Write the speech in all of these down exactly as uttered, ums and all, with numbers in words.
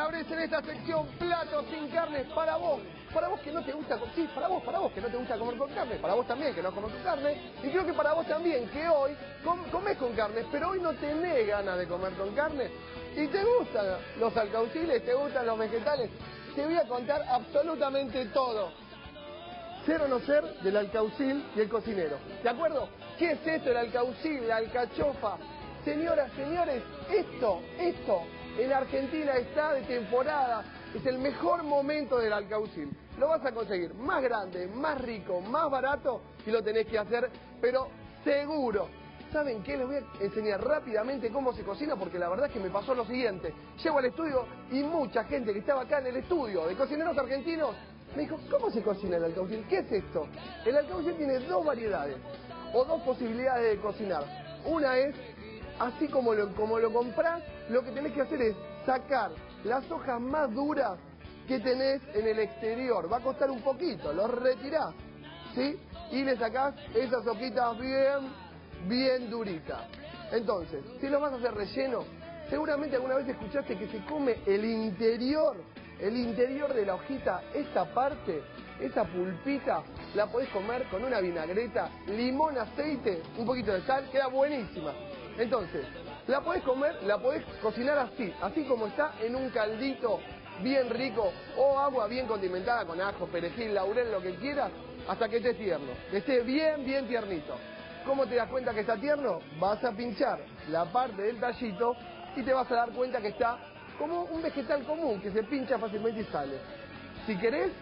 señores, en esta sección platos sin carne para vos. Para vos que no te gusta, sí, para vos, para vos que no te gusta comer con carne, para vos también que no comes con carne, y creo que para vos también que hoy com comés con carne, pero hoy no tenés ganas de comer con carne, y te gustan los alcauciles, te gustan los vegetales, te voy a contar absolutamente todo. Ser o no ser del alcaucil y el cocinero. ¿De acuerdo? ¿Qué es esto, el alcaucil, la alcachofa? Señoras, señores, esto, esto, en Argentina está de temporada. Es el mejor momento del alcaucil. Lo vas a conseguir más grande, más rico, más barato y lo tenés que hacer, pero seguro. ¿Saben qué? Les voy a enseñar rápidamente cómo se cocina porque la verdad es que me pasó lo siguiente. Llego al estudio y mucha gente que estaba acá en el estudio de cocineros argentinos me dijo, ¿cómo se cocina el alcaucil? ¿Qué es esto? El alcaucil tiene dos variedades o dos posibilidades de cocinar. Una es, así como lo, como lo comprás, lo que tenés que hacer es sacar las hojas más duras que tenés en el exterior. Va a costar un poquito, los retirás, ¿sí? Y le sacás esas hojitas bien, bien duritas. Entonces, si lo vas a hacer relleno, seguramente alguna vez escuchaste que se come el interior, el interior de la hojita, esta parte, esa pulpita, la podés comer con una vinagreta, limón, aceite, un poquito de sal, queda buenísima. Entonces, la podés comer, la podés cocinar así, así como está, en un caldito bien rico o agua bien condimentada con ajo, perejil, laurel, lo que quieras, hasta que esté tierno, que esté bien, bien tiernito. ¿Cómo te das cuenta que está tierno? Vas a pinchar la parte del tallito y te vas a dar cuenta que está como un vegetal común, que se pincha fácilmente y sale. Si querés,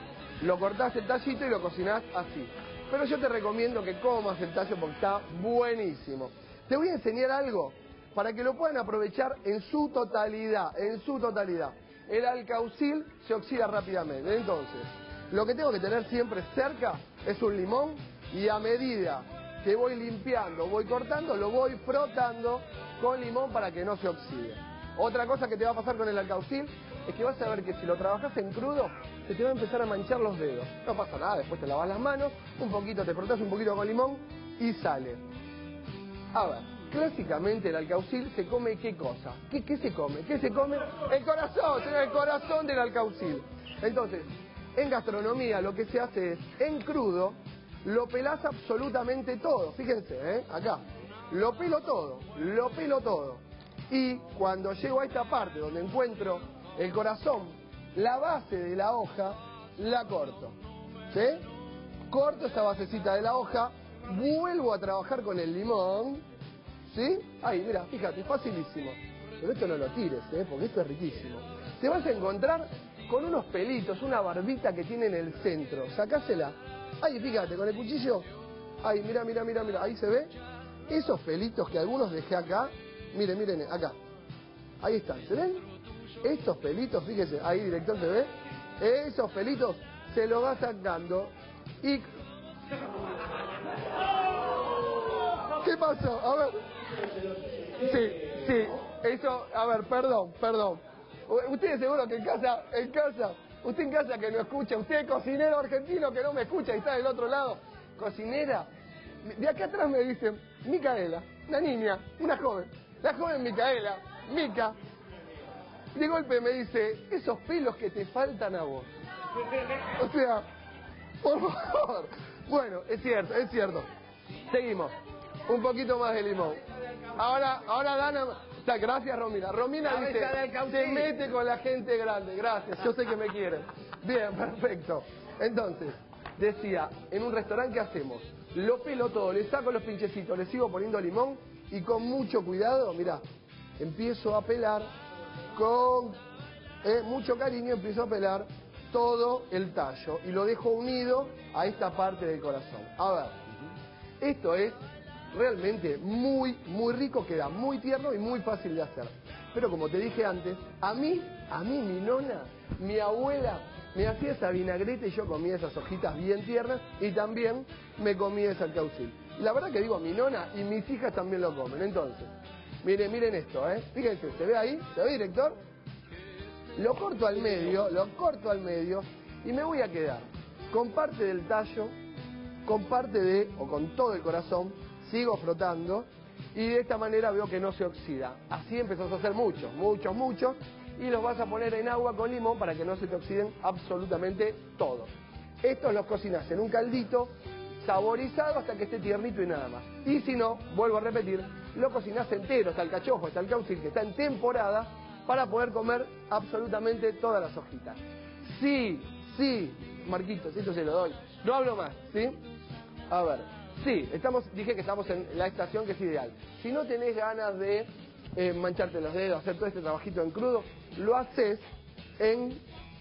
lo cortás el tallito y lo cocinás así. Pero yo te recomiendo que comas el tallo porque está buenísimo. Te voy a enseñar algo para que lo puedan aprovechar en su totalidad, en su totalidad. El alcaucil se oxida rápidamente, entonces, lo que tengo que tener siempre cerca es un limón y a medida que voy limpiando, voy cortando, lo voy frotando con limón para que no se oxide. Otra cosa que te va a pasar con el alcaucil es que vas a ver que si lo trabajas en crudo, se te va a empezar a manchar los dedos. No pasa nada, después te lavas las manos, un poquito, te frotás un poquito con limón y sale. A ver, clásicamente el alcaucil se come ¿qué cosa? ¿Qué, qué se come? ¿Qué se come? El corazón, el corazón del alcaucil. Entonces, en gastronomía lo que se hace es, en crudo, lo pelás absolutamente todo. Fíjense, ¿eh? Acá. Lo pelo todo, lo pelo todo. Y cuando llego a esta parte donde encuentro el corazón, la base de la hoja, la corto. ¿Sí? Corto esta basecita de la hoja, vuelvo a trabajar con el limón. ¿Sí? Ahí, mira, fíjate, facilísimo. Pero esto no lo tires, ¿eh? Porque esto es riquísimo. Te vas a encontrar con unos pelitos, una barbita que tiene en el centro. Sacásela. Ahí, fíjate, con el cuchillo. Ahí, mira, mira, mira, mira. Ahí se ve. Esos pelitos que algunos dejé acá. Miren, miren, acá. Ahí están, ¿se ven? Estos pelitos, fíjese, ahí director se ve. Esos pelitos se los va sacando y... ¿Qué pasó? A ver. Sí, sí. Eso, a ver, perdón, perdón. Ustedes seguro que en casa, en casa, usted en casa que no escucha, usted cocinero argentino que no me escucha y está del otro lado, cocinera, de acá atrás me dicen, Micaela, una niña, una joven, la joven Micaela, Mica, de golpe me dice, esos pelos que te faltan a vos. O sea, por favor. Bueno, es cierto, es cierto. Seguimos. Un poquito más de limón. Ahora, ahora Dana... O sea, gracias Romina. Romina dice, se mete con la gente grande. Gracias, yo sé que me quieren. Bien, perfecto. Entonces, decía, en un restaurante, ¿qué hacemos? Lo pelo todo, le saco los pinchecitos, le sigo poniendo limón y con mucho cuidado, mirá, empiezo a pelar con eh, mucho cariño, empiezo a pelar todo el tallo y lo dejo unido a esta parte del corazón. A ver, esto es realmente muy, muy rico, queda muy tierno y muy fácil de hacer. Pero como te dije antes, a mí, a mí mi nona, mi abuela, me hacía esa vinagreta y yo comía esas hojitas bien tiernas y también me comía ese alcaucil. La verdad que digo, mi nona y mis hijas también lo comen. Entonces, miren, miren esto, ¿eh? Fíjense, ¿se ve ahí? ¿Se ve, director? Lo corto al medio, lo corto al medio y me voy a quedar con parte del tallo, con parte de, o con todo el corazón, sigo frotando y de esta manera veo que no se oxida. Así empezamos a hacer muchos, muchos, muchos y los vas a poner en agua con limón para que no se te oxiden absolutamente todos. Estos los cocinas en un caldito saborizado hasta que esté tiernito y nada más. Y si no, vuelvo a repetir, lo cocinás entero, hasta el cachopo, hasta el caucil, que está en temporada, para poder comer absolutamente todas las hojitas. Sí, sí, Marquitos, esto se lo doy. No hablo más, ¿sí? A ver, sí, estamos, dije que estamos en la estación que es ideal. Si no tenés ganas de eh, mancharte los dedos, hacer todo este trabajito en crudo, lo haces en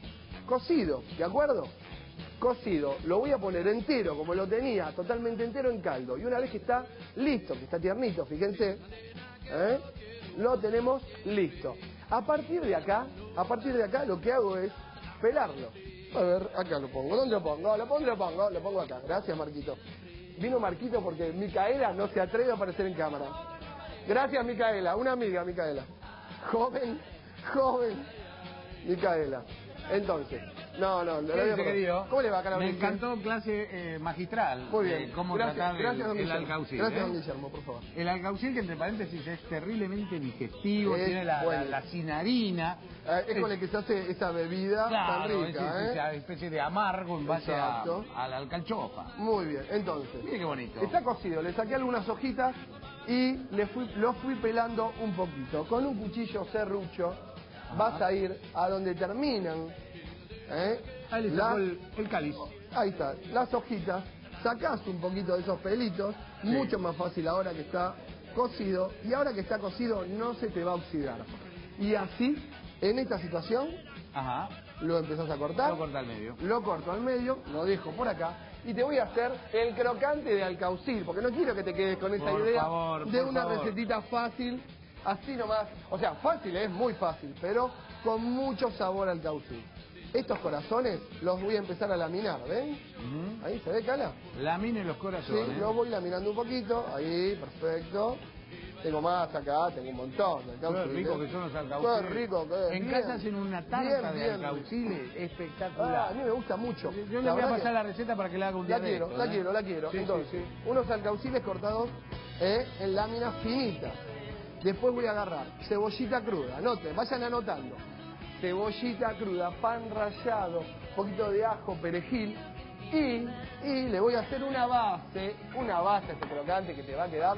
cocido, ¿de acuerdo? Cocido, lo voy a poner entero, como lo tenía, totalmente entero en caldo. Y una vez que está listo, que está tiernito, fíjense, ¿eh? Lo tenemos listo. A partir de acá, a partir de acá lo que hago es pelarlo. A ver, acá lo pongo. ¿Dónde lo pongo? Lo pongo, lo pongo, lo pongo acá. Gracias, Marquito. Vino Marquito porque Micaela no se atreve a aparecer en cámara. Gracias, Micaela. Una amiga, Micaela. Joven, joven, Micaela. Entonces, no, no, no. ¿Qué querido? ¿Cómo le va, Carlos? Me encantó clase eh, magistral. Muy bien. Eh, cómo gracias, tratar gracias, el, don el alcaucil. Gracias, ¿eh? don Guillermo, por favor. El alcaucil, que entre paréntesis es terriblemente digestivo, Es tiene la, bueno. la, la cinarina. Eh, es, es con el que se hace esa bebida claro, tan rica, es, ¿eh? esa especie de amargo en base a, Exacto. a la alcalchofa. Muy bien, entonces. Mire qué bonito. Está cocido, le saqué algunas hojitas y le fui, lo fui pelando un poquito. Con un cuchillo serrucho vas a ir a donde terminan, ¿eh? Ahí le sacó el, el cáliz. Ahí está, las hojitas, sacás un poquito de esos pelitos, sí. Mucho más fácil ahora que está cocido, y ahora que está cocido no se te va a oxidar. Y así, en esta situación, ajá, lo empezás a cortar. Lo corto al medio. Lo corto al medio, lo dejo por acá, y te voy a hacer el crocante de alcaucil, porque no quiero que te quedes con esa por idea favor, de por una favor. recetita fácil, así nomás. O sea, fácil es muy fácil, pero con mucho sabor al alcaucil. Estos corazones los voy a empezar a laminar, ¿ven? Uh-huh. Ahí, ¿se ve, Cala? Lamine los corazones. Sí, los voy laminando un poquito, ahí, perfecto. Tengo más acá, tengo un montón de alcauciles. Qué rico que son los alcauciles. Qué rico que es. En bien, casa hacen una tarta bien, de bien. alcauciles espectacular. Ah, a mí me gusta mucho. Yo le voy a pasar que... la receta para que la haga un día La quiero, de esto, la ¿eh? quiero, la quiero. Sí, Entonces, sí, sí. unos alcauciles cortados eh, en láminas finitas. Después voy a agarrar cebollita cruda. Anoten, vayan anotando. Cebollita cruda, pan rallado, un poquito de ajo, perejil. Y, y le voy a hacer una base, una base a este crocante que te va a quedar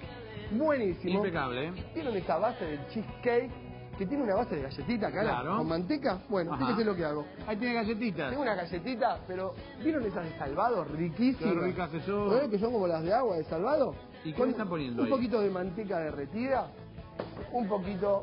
buenísimo. Impecable, ¿eh? ¿Vieron esa base del cheesecake? Que tiene una base de galletita acá, claro. Con manteca. Bueno, ajá. Fíjese lo que hago. Ahí tiene galletitas. Tengo una galletita, pero ¿vieron esas de salvado? Riquísimas. Qué ricas que son. ¿Eh? Que son como las de agua de salvado. ¿Y qué Con le están poniendo un ahí? Un poquito de manteca derretida, un poquito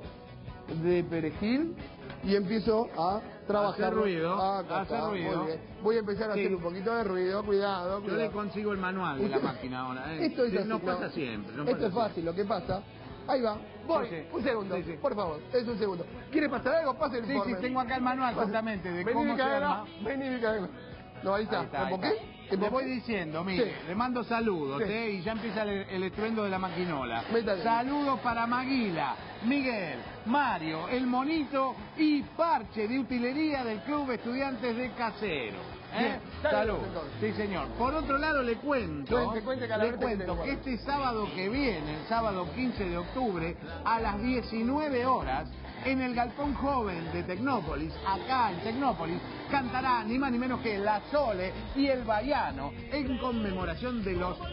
de perejil y empiezo a trabajar. Hacer ruido. Acá Hacer está, ruido. muy bien. Voy a empezar a sí. hacer un poquito de ruido, cuidado, cuidado. Yo le consigo el manual de la máquina ahora. ¿eh? Esto es sí, así, no pasa no. siempre. No Esto pasa es fácil, siempre. lo que pasa. Ahí va, voy, sí, sí. un segundo, sí, sí. por favor, es un segundo. ¿Quiere pasar algo? Pase el Sí, informe. sí, tengo acá el manual justamente de Vení, cómo Micaela, se arma. vení, Micaela. No, ahí está, Ahí está, ahí ¿convoqué? está. Le voy diciendo, mire, Sí. le mando saludos, Sí. ¿eh? Y ya empieza el, el estruendo de la maquinola. Métale. Saludos para Maguila, Miguel, Mario, el Monito y Parche de Utilería del Club Estudiantes de Casero. ¿Eh? Bien, Salud. entonces. Sí, señor. Por otro lado, le cuento, Cuente, cuente, Calabrese, le que cuento tengo. que este sábado que viene, el sábado quince de octubre, a las diecinueve horas, en el Galpón Joven de Tecnópolis, acá en Tecnópolis, cantará ni más ni menos que La Sole y el Baiano en conmemoración de los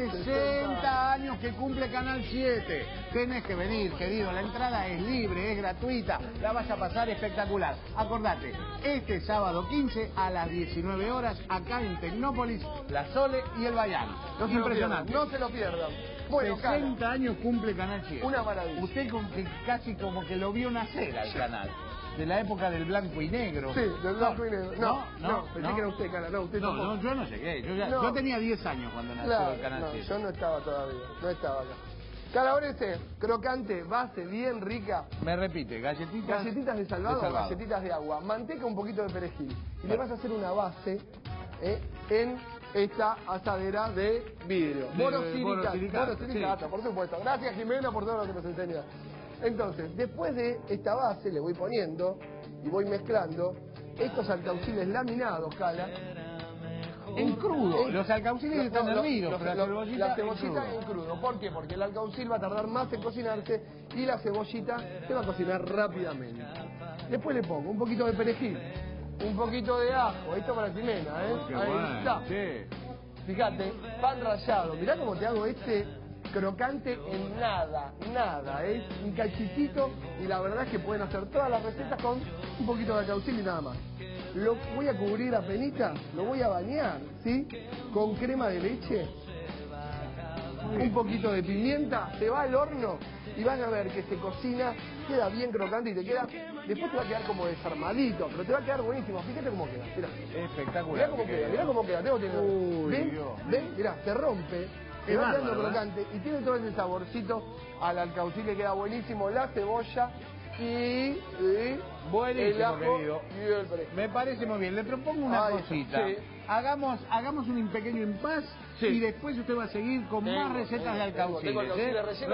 sesenta años que cumple Canal siete. Tenés que venir, querido, la entrada es libre, es gratuita, la vas a pasar espectacular. Acordate, este sábado quince a las diecinueve horas, acá en Tecnópolis, La Sole y el Baiano. No se lo Impresionante. pierdan, no se lo pierdan. Bueno, sesenta Cala, años cumple Canal siete. Una maravilla. Usted con que casi como que lo vio nacer al canal. De la época del blanco y negro. Sí, del blanco y negro. No, no, no, pensé no. que era usted, Cala, no, usted No, tampoco. no, yo no llegué. Yo, ya- No. yo tenía diez años cuando nació Claro, el Canal no, siete. yo no estaba todavía, no estaba acá. Calabrese, crocante, base bien rica. Me repite, galletitas. Galletitas de salvado, de salvado. galletitas de agua, manteca, un poquito de perejil. Y le vas a hacer una base eh, en esta asadera de vidrio. De- Borosilicato, borosilicato, borosilicato, sí. por supuesto. Gracias, Jimena, por todo lo que nos enseña. Entonces, después de esta base le voy poniendo y voy mezclando estos alcauciles laminados, Cala. En crudo. En- Los alcauciles Lo- están lo- hervidos, lo- pero la lo- cebollita, la cebollita en en crudo. crudo. ¿Por qué? Porque el alcaucil va a tardar más en cocinarse y la cebollita se va a cocinar rápidamente. Después le pongo un poquito de perejil, un poquito de ajo, esto para Ximena, ¿eh? Qué Ahí bueno, está. sí. Fíjate, pan rallado, mirá cómo te hago este crocante en nada, nada, es un cachitito y la verdad es que pueden hacer todas las recetas con un poquito de alcaucil y nada más. Lo voy a cubrir a penita, lo voy a bañar, ¿sí? Con crema de leche, un poquito de pimienta, se va al horno y van a ver que se cocina, queda bien crocante y te queda, después te va a quedar como desarmadito, pero te va a quedar buenísimo, fíjate cómo queda, mirá. Espectacular. Mirá cómo queda, mirá cómo queda, tengo tiene. Uy, ¿Ven? Dios. ¿Ven? Mirá, se rompe, Qué se va bárbaro, quedando ¿eh? crocante y tiene todo ese saborcito al alcaucil que queda buenísimo, la cebolla y, y Buenísimo, el ajo querido. y el perejil. Me parece muy bien. Le propongo una Ay, cosita. sí. Hagamos, hagamos un pequeño impas Sí. y después usted va a seguir con Tengo, más recetas tengo, de tengo, tengo alcauciles. alcauciles ¿eh? rellenos.